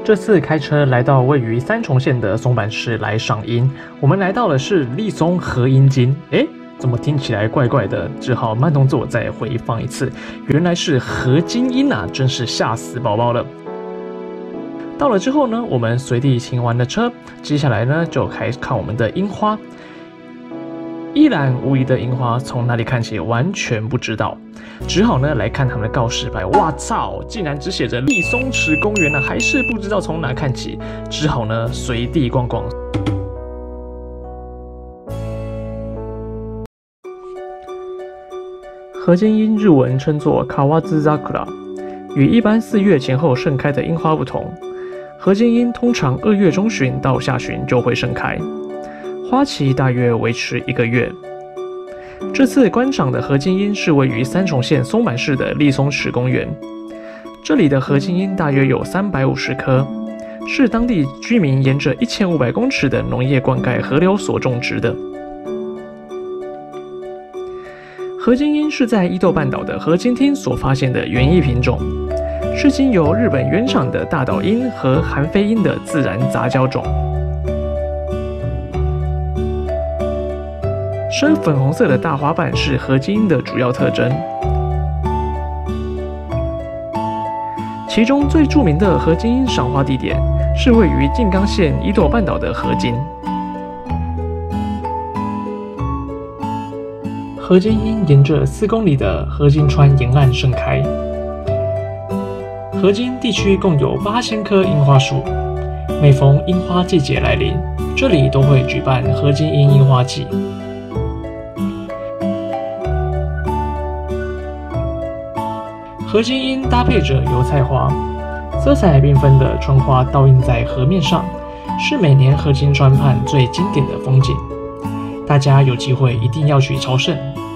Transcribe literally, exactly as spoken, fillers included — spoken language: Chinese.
这次开车来到位于三重县的松坂市来赏樱，我们来到的是立松合樱津。诶，怎么听起来怪怪的？只好慢动作再回放一次。原来是合金樱啊，真是吓死宝宝了。到了之后呢，我们随地停完了车，接下来呢就开始看我们的樱花。一览无遗的樱花，从哪里看起完全不知道，只好呢来看他们的告示牌。哇操，竟然只写着立松池公园呢，还是不知道从哪看起，只好呢随地逛逛。合金樱日文称作卡瓦兹扎克拉，与一般四月前后盛开的樱花不同，合金樱通常二月中旬到下旬就会盛开。花期大约维持一个月。这次观赏的合金樱是位于三重县松坂市的立松池公园。这里的合金樱大约有三百五十棵，是当地居民沿着一千五百公尺的农业灌溉河流所种植的。合金樱是在伊豆半岛的合金町所发现的园艺品种，是经由日本原厂的大岛樱和韩非樱的自然杂交种。深粉红色的大花瓣是合金樱的主要特征，其中最著名的合金樱赏花地点是位于静冈县伊豆半岛的合金。合金樱沿着四公里的合金川沿岸盛开，合金地区共有八千棵樱花树，每逢樱花季节来临，这里都会举办合金樱樱花季。合金樱搭配着油菜花，色彩缤纷的春花倒映在河面上，是每年合金川畔最经典的风景。大家有机会一定要去朝圣。